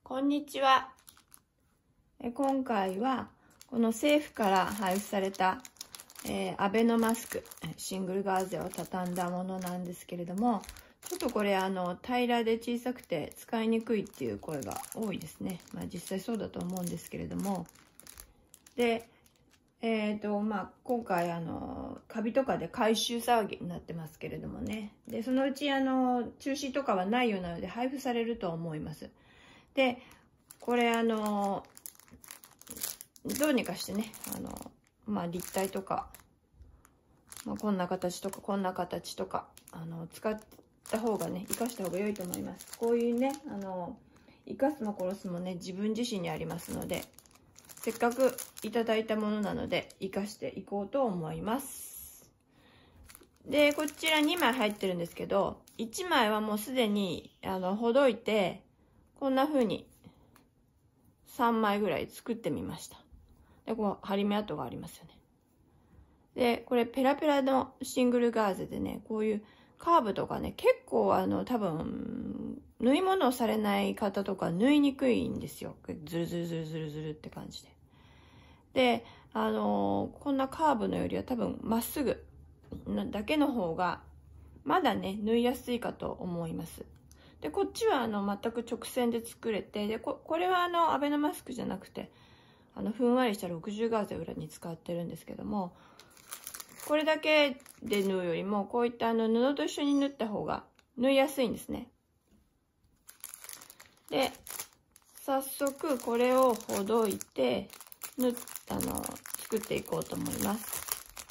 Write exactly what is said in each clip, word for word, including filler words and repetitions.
こんにちは。え今回はこの政府から配布された、えー、アベノマスクシングルガーゼを畳んだものなんですけれども、ちょっとこれあの平らで小さくて使いにくいっていう声が多いですね。まあ実際そうだと思うんですけれども、で、えーとまあ、今回あのカビとかで回収騒ぎになってますけれどもね、でそのうちあの中止とかはないようなので配布されると思います。でこれあのどうにかしてね、あのまあ立体とか、まあ、こんな形とかこんな形とかあの使った方がね、生かした方が良いと思います。こういうね、あの生かすも殺すもね、自分自身にありますので、せっかくいただいたものなので生かしていこうと思います。でこちらにまい入ってるんですけど、いちまいはもうすでにあのほどいて、こんな風にさんまいぐらい作ってみました。でこう張り目跡がありますよね。でこれペラペラのシングルガーゼでね、こういうカーブとかね、結構あの多分縫い物をされない方とか縫いにくいんですよ。ズルズルズルズルズルって感じで。であのこんなカーブのよりは多分まっすぐだけの方がまだね縫いやすいかと思います。でこっちはあの全く直線で作れて、で こ, これはあのアベノマスクじゃなくて、あのふんわりしたろくじゅうガーゼ裏に使ってるんですけども、これだけで縫うよりもこういったあの布と一緒に縫った方が縫いやすいんですね。で早速これをほどいて縫あの作っていこうと思います。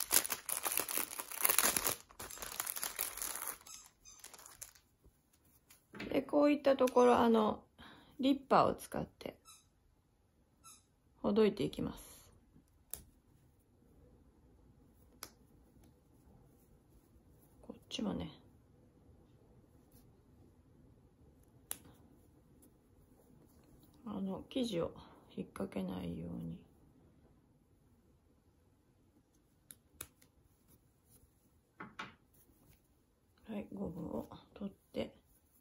でこういったところあのリッパーを使ってほどいていきます。こっちもね、あの生地を引っ掛けないように。はい、ゴムを取って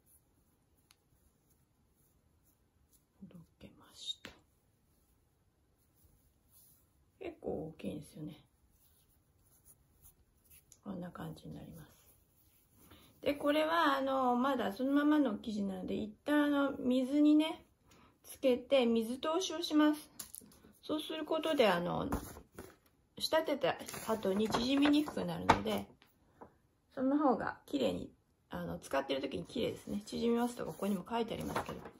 ほどけました。結構大きいんですよね。こんな感じになります。でこれはあのまだそのままの生地なので、一旦あの水にねつけて水通しをします。そうすることであの仕立てた後に縮みにくくなるので、その方が綺麗にあの使ってる時に綺麗ですね。縮みますとかここにも書いてありますけど。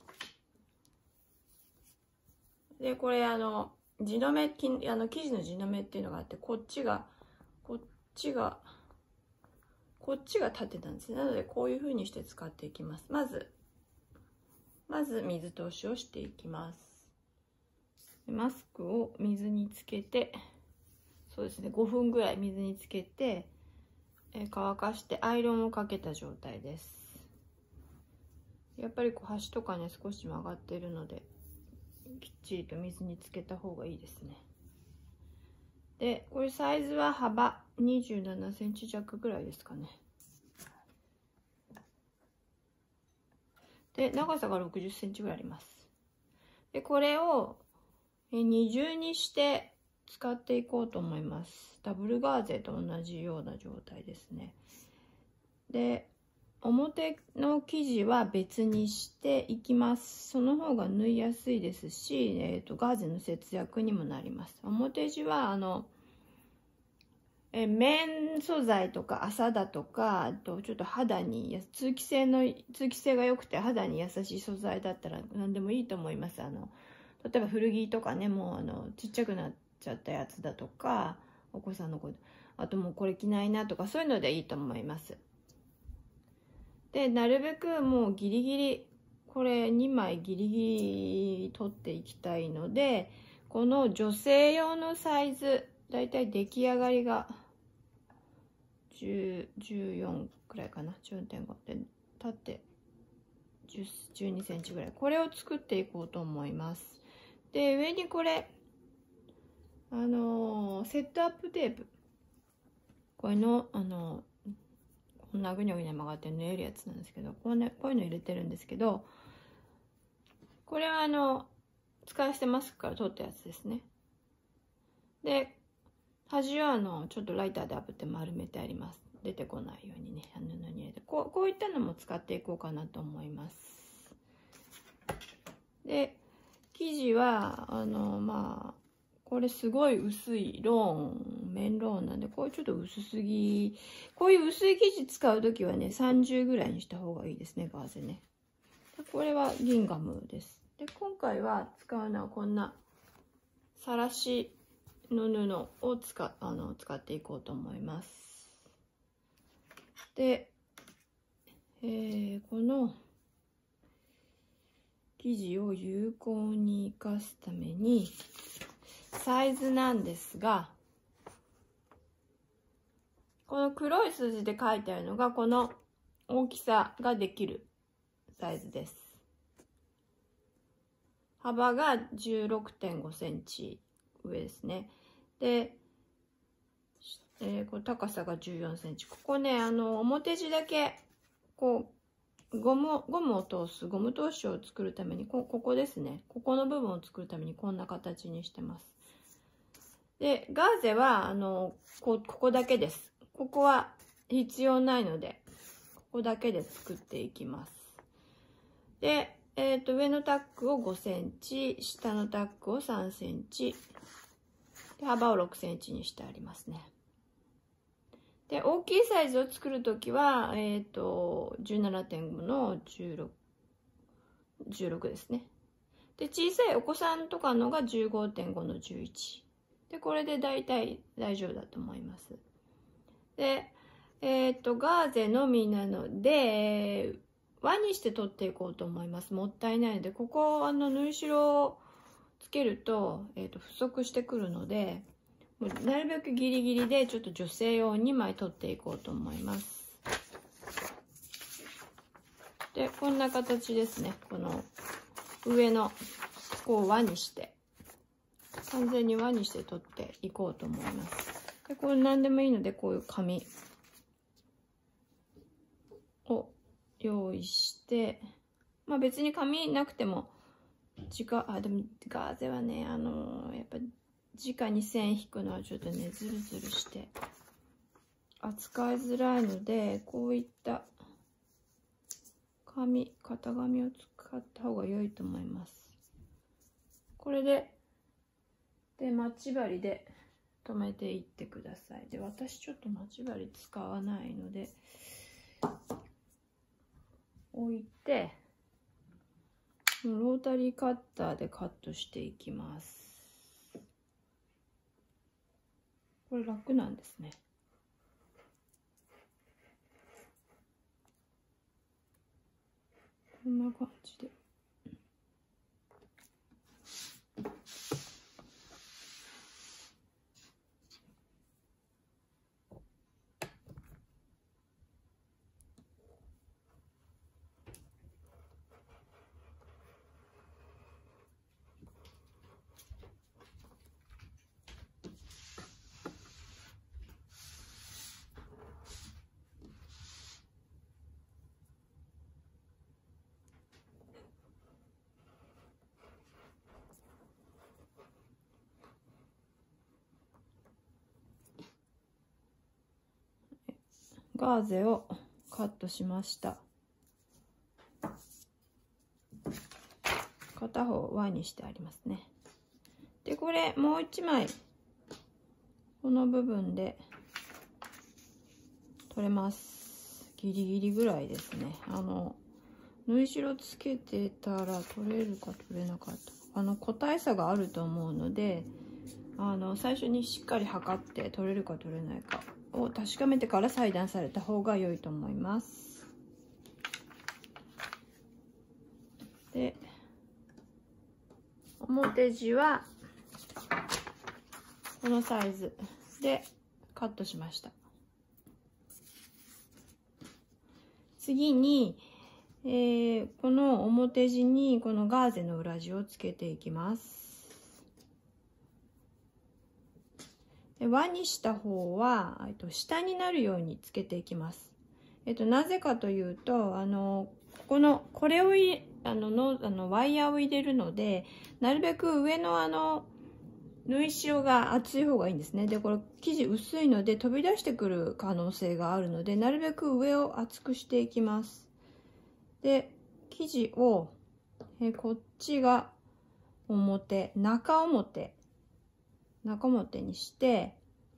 でこれあの地止め、あの生地の地止めっていうのがあって、こっちがこっちがこっちが縦なんですね。なのでこういう風にして使っていきます。まずまず水通しをしていきます。マスクを水につけて、そうですね、ごふんぐらい水につけてえ乾かしてアイロンをかけた状態です。やっぱりこう端とかね少し曲がっているので、きっちりと水につけた方がいいですね。でこれサイズは幅にじゅうななセンチ弱ぐらいですかね。で長さがろくじゅっセンチぐらいあります。でこれを二重にして使っていこうと思います。ダブルガーゼと同じような状態ですね。で表の生地は別にしていきます。その方が縫いやすいですし、えーと、ガーゼの節約にもなります。表地はあのえ綿素材とか麻だとか、あとちょっと肌に通気性の通気性が良くて肌に優しい素材だったら何でもいいと思います。あの例えば古着とかね、もうあのちっちゃくなっちゃったやつだとか、お子さんの子、あともうこれ着ないなとか、そういうのでいいと思います。でなるべくもうギリギリ、これにまいギリギリ取っていきたいので、この女性用のサイズ、だいたい出来上がりがじゅう、じゅうよんくらいかな、じゅうよんてんごで縦じゅう、じゅうにセンチぐらい、これを作っていこうと思います。で上にこれあのー、セットアップテープ、これのあのー、こんなぐにゃぐにゃ曲がって縫えるやつなんですけど、こう、ね、こういうの入れてるんですけど、 これはあの使い捨てマスクから取ったやつですね。で端はあのちょっとライターで炙って丸めてあります。出てこないようにね、布に入れて、こう、こういったのも使っていこうかなと思います。で生地はあのまあこれすごい薄いローン、綿ローンなんで、これちょっと薄すぎ。こういう薄い生地使うときはね、さんじゅうぐらいにした方がいいですね、ガーゼね。これはギンガムです。で、今回は使うのはこんなさらしの布を使あの使っていこうと思います。で、えー、この生地を有効に生かすためにサイズなんですが、この黒い数字で書いてあるのがこの大きさができるサイズです。幅が じゅうろくてんごセンチ上ですね。で、えー、これ高さがじゅうよんセンチ。ここね、あの表地だけこうゴムゴムを通すゴム通しを作るために、こここですね、ここの部分を作るためにこんな形にしてます。でガーゼはあのこここだけです。ここは必要ないので、ここだけで作っていきます。で、えー、と上のタックをごセンチ、下のタックをさんセンチで、幅をろくセンチにしてありますね。で大きいサイズを作るときは、えー、と じゅうななてんご のじゅうろく、じゅうろくですね。で小さいお子さんとかのが じゅうごてんご のじゅういちで、これで大体大丈夫だと思います。で、えっと、ガーゼのみなので、輪にして取っていこうと思います。もったいないので、ここ、あの、縫い代をつけると、えっと、不足してくるので、もうなるべくギリギリで、ちょっと女性用にまい取っていこうと思います。で、こんな形ですね。この上の、こう輪にして。完全に輪にして取っていこうと思います。でこれ何でもいいので、こういう紙を用意して、まあ別に紙なくても直あでもガーゼはね、あのー、やっぱ直に線引くのはちょっとねズルズルして扱いづらいので、こういった紙型紙を使った方が良いと思います。これでで待ち針で留めていってください。で私ちょっと待ち針使わないので置いて、ロータリーカッターでカットしていきます。これ楽なんですね。こんな感じで。ガーゼをカットしました。片方輪にしてありますね。でこれもう一枚この部分で取れます。ギリギリぐらいですね。あの縫い代つけてたら取れるか取れなかった、あの個体差があると思うので、あの最初にしっかり測って取れるか取れないかを確かめてから裁断された方が良いと思います。で表地はこのサイズでカットしました。次に、えー、この表地にこのガーゼの裏地をつけていきます。で輪にした方は、えっと、下になるようにつけていきます。えっと、なぜかというと、あのここのこれをあののあのワイヤーを入れるので、なるべく上のあの縫い代が厚い方がいいんですね。でこれ生地薄いので飛び出してくる可能性があるので、なるべく上を厚くしていきます。で生地をえこっちが表、中表中表にして、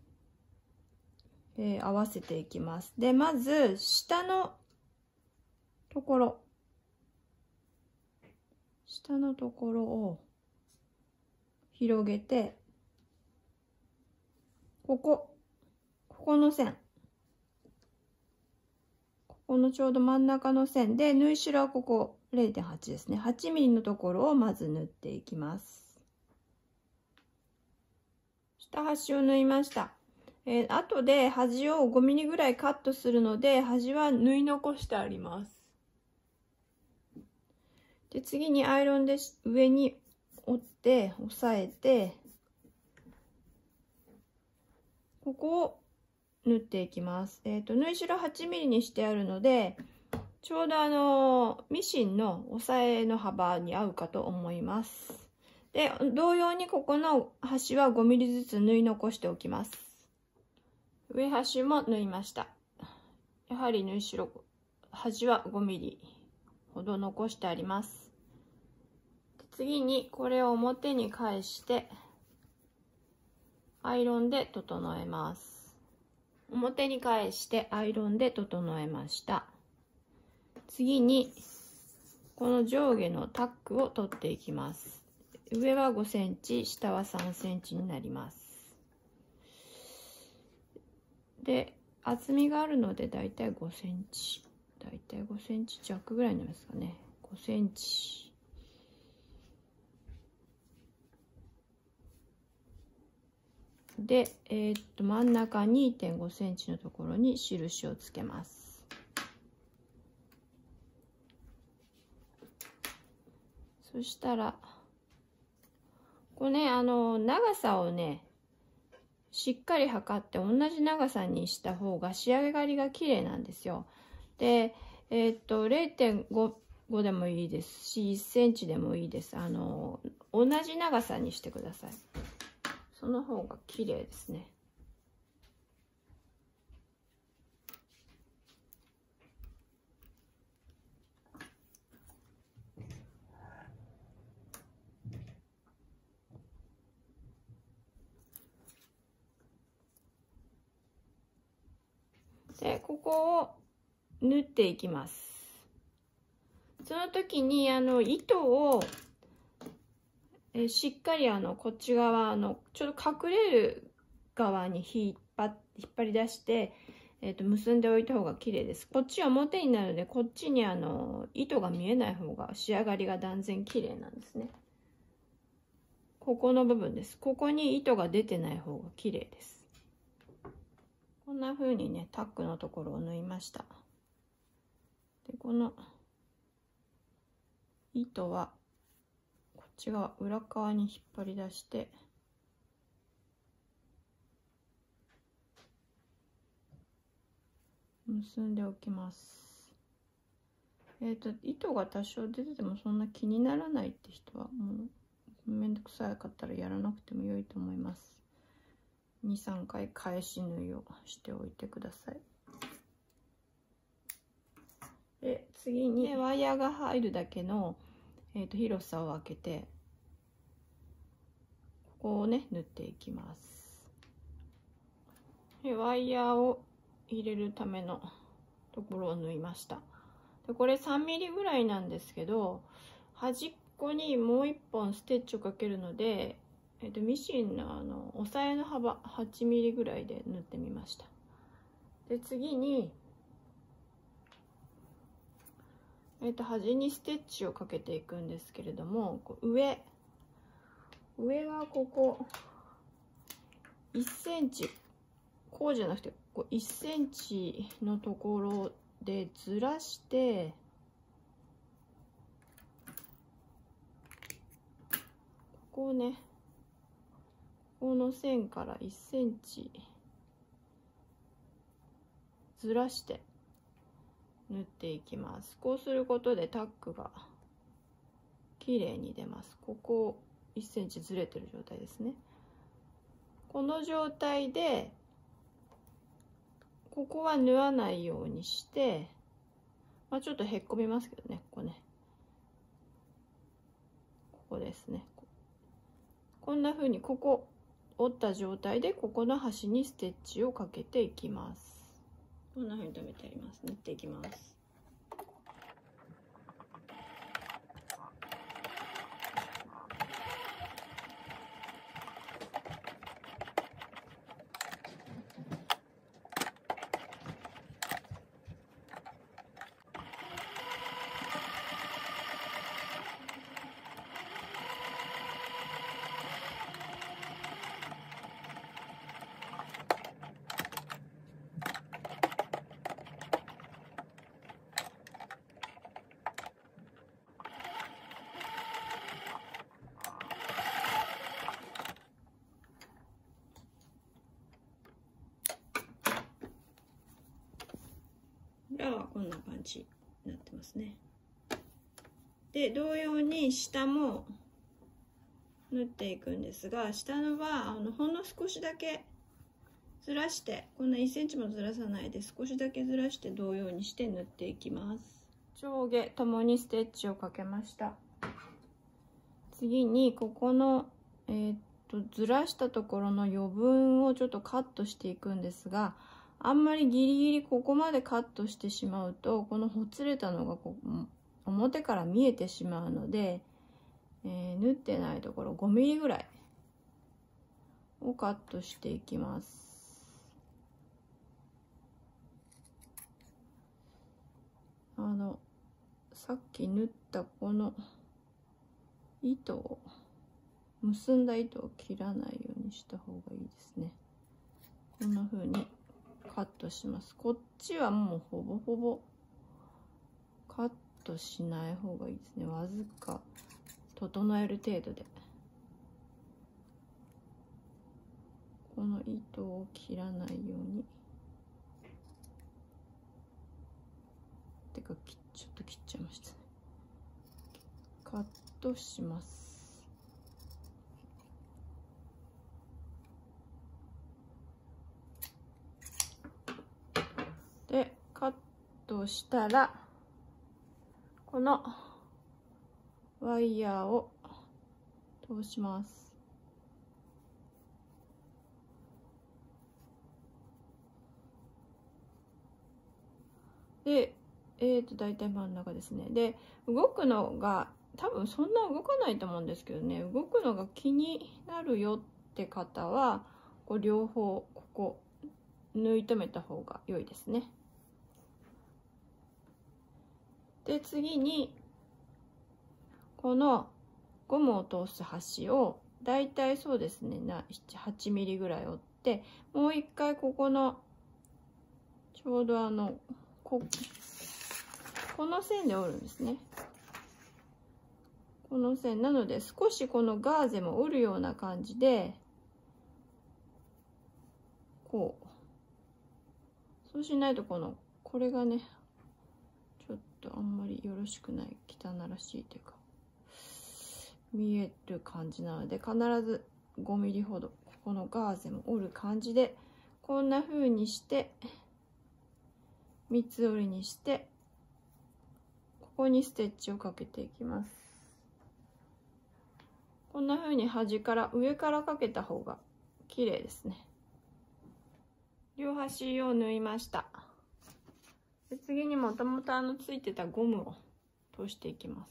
えー、合わせていきます。でまず下のところ下のところを広げて、ここここの線、ここのちょうど真ん中の線で、縫い代はここ れいてんはち ですね。はちミリのところをまず縫っていきます。下端を縫いました。えー、後で端をごミリぐらいカットするので、端は縫い残してあります。で次にアイロンで上に折って押さえて、ここを縫っていきます。えっと縫い代はちミリにしてあるので、ちょうどあのミシンの押さえの幅に合うかと思います。で同様にここの端はごミリずつ縫い残しておきます。上端も縫いました。やはり縫い代端はごミリほど残してあります。次にこれを表に返してアイロンで整えます。表に返してアイロンで整えました。次にこの上下のタックを取っていきます。上はごセンチ、下はさんセンチになります。で厚みがあるのでだいたいごセンチ、だいたいごセンチ弱ぐらいになりますかね。ごセンチで、えー、っと真ん中 にてんごセンチのところに印をつけます。そしたらこれね、あの長さをねしっかり測って同じ長さにした方が仕上がりが綺麗なんですよ。で、えー、っと れいてんご でもいいですしいっセンチでもいいです。あの同じ長さにしてください。その方が綺麗ですね。でここを縫っていきます。その時にあの糸をえしっかりあのこっち側のちょっと隠れる側に引っ張っ引っ張り出して、えー、と結んでおいた方が綺麗です。こっちは表になるので、こっちにあの糸が見えない方が仕上がりが断然綺麗なんですね。ここの部分です。ここに糸が出てない方が綺麗です。こんな風にねタックのところを縫いました。でこの糸はこっち側裏側に引っ張り出して結んでおきます。えっと糸が多少出ててもそんな気にならないって人はもうめんどくさかったらやらなくても良いと思います。にさんかい返し縫いをしておいてください。で次にワイヤーが入るだけの、えー、と広さを分けてここをね縫っていきます。でワイヤーを入れるためのところを縫いました。でこれさんミリぐらいなんですけど、端っこにもういっぽんステッチをかけるので、えー、とミシンのあの押さえの幅はちミリぐらいで縫ってみました。で次にえー、と端にステッチをかけていくんですけれども、こう上上はここいっセンチ、こうじゃなくてこういっセンチのところでずらして、ここをねここの線からいっセンチずらして縫っていきます。こうすることでタックが綺麗に出ます。ここいっセンチずれてる状態ですね。この状態でここは縫わないようにして、まあ、ちょっとへっこみますけどね、ここね、ここですね。こんな風にここ折った状態でここの端にステッチをかけていきます。こんな風に留めてあります。縫っていきます。裏はこんな感じになってますね。で同様に下も縫っていくんですが、下のはあのほんの少しだけずらして、こんないっセンチもずらさないで少しだけずらして同様にして縫っていきます。上下ともにステッチをかけました。次にここの、えー、っとずらしたところの余分をちょっとカットしていくんですが、あんまりギリギリここまでカットしてしまうとこのほつれたのがこう表から見えてしまうので、えー、縫ってないところごミリぐらいをカットしていきます。あのさっき縫ったこの糸を結んだ糸を切らないようにした方がいいですね。こんな風にカットします。こっちはもうほぼほぼカットしない方がいいですね。わずか整える程度で。この糸を切らないように。てかちょっと切っちゃいましたね。カットします。でカットしたらこのワイヤーを通します。で、えーと大体真ん中ですね。で動くのが多分そんな動かないと思うんですけどね、動くのが気になるよって方はこう両方ここ縫い留めた方が良いですね。で次にこのゴムを通す端をだいたいそうですねなな、はちミリぐらい折って、もう一回ここのちょうどあの こ, この線で折るんですね。この線なので少しこのガーゼも折るような感じでこう、そうしないとこのこれがねちょっとあんまりよろしくない、汚らしいというか見える感じなので、必ずごミリほどここのガーゼも折る感じでこんな風にして三つ折りにしてここにステッチをかけていきます。こんな風に端から上からかけた方が綺麗ですね。両端を縫いました。で次にもともとあのついてたゴムを通していきます。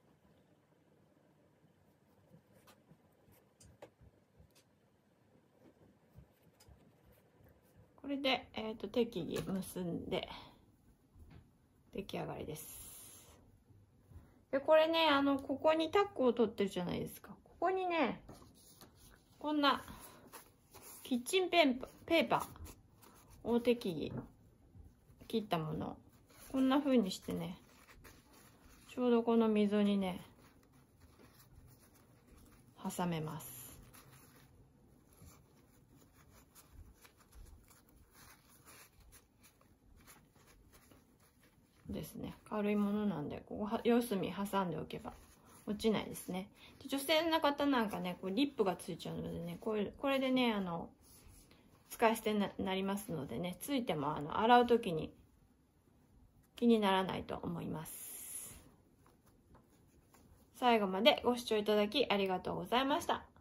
これで、えーと、適宜結んで出来上がりです。でこれね、あのここにタックを取ってるじゃないですか。ここにねこんなキッチンペンペーパーを適宜切ったものをこんな風にしてね、ちょうどこの溝にね挟めます。ですね、軽いものなんでここ四隅挟んでおけば落ちないですね。で女性の方なんかね、こうリップがついちゃうのでね、これこれでね、あの使い捨てになりますのでね、ついてもあの洗う時に気にならないと思います。最後までご視聴いただきありがとうございました。